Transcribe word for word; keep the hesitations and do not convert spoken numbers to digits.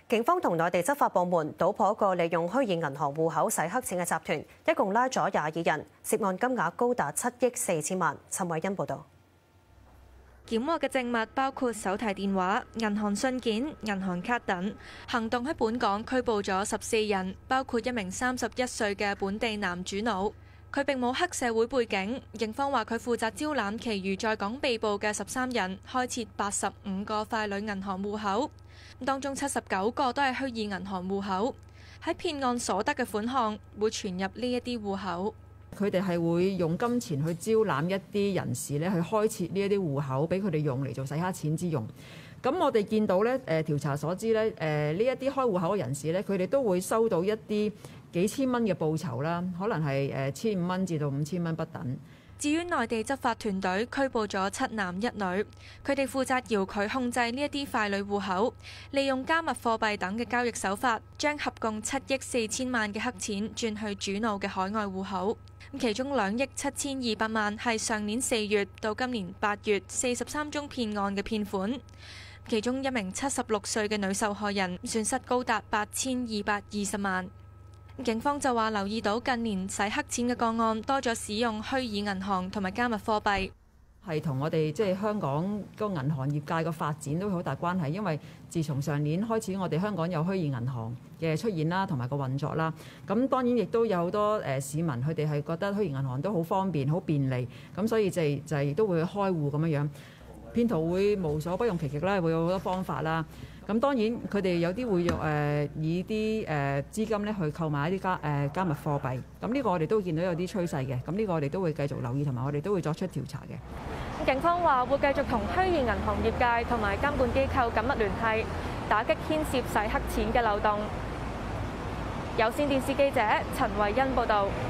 警方同內地執法部門搗破一個利用虛擬銀行戶口洗黑錢嘅集團，一共拉咗廿二人，涉案金額高達七億四千萬。陳偉欣報導。 檢獲嘅證物包括手提電話、銀行信件、銀行卡等。行動喺本港拘捕咗十四人，包括一名三十一歲嘅本地男主腦。佢並冇黑社會背景，警方話佢負責招攬其餘在港被捕嘅十三人，開設八十五個傀儡銀行戶口，當中七十九個都係虛擬銀行戶口。喺騙案所得嘅款項會存入呢一啲戶口。 佢哋係會用金錢去招攬一啲人士咧，去開設呢一啲戶口俾佢哋用嚟做洗黑錢之用。咁我哋見到咧，誒調查所知咧，誒呢一啲開戶口嘅人士咧，佢哋都會收到一啲幾千蚊嘅報酬啦，可能係誒千五蚊至到五千蚊不等。 至於內地執法團隊拘捕咗七男一女，佢哋負責遙距控制呢一啲傀儡戶口，利用加密貨幣等嘅交易手法，將合共七億四千萬嘅黑錢轉去主腦嘅海外戶口。其中兩億七千二百萬係上年四月到今年八月四十三宗騙案嘅騙款，其中一名七十六歲嘅女受害人損失高達八千二百二十萬。警方就話留意到近年洗黑錢嘅個案多咗使用虛擬銀行同埋加密貨幣， 係同我哋即係香港個銀行業界個發展都好大關係。因為自從上年開始，我哋香港有虛擬銀行嘅出現啦，同埋個運作啦。咁當然亦都有好多誒市民，佢哋係覺得虛擬銀行都好方便、好便利，咁所以就係就係亦都會開戶咁樣樣。騙徒會無所不用其極啦，會有好多方法啦。咁當然佢哋有啲會用誒、呃、以啲誒、呃、資金咧去購買一啲加誒、呃、加密貨幣。咁呢個我哋都見到有啲趨勢嘅。咁呢個我哋都會繼續留意，同埋我哋都會作出調查嘅。 警方話會繼續同虛擬銀行業界同埋監管機構緊密聯繫，打擊牽涉洗黑錢嘅漏洞。有線電視記者陳慧欣報導。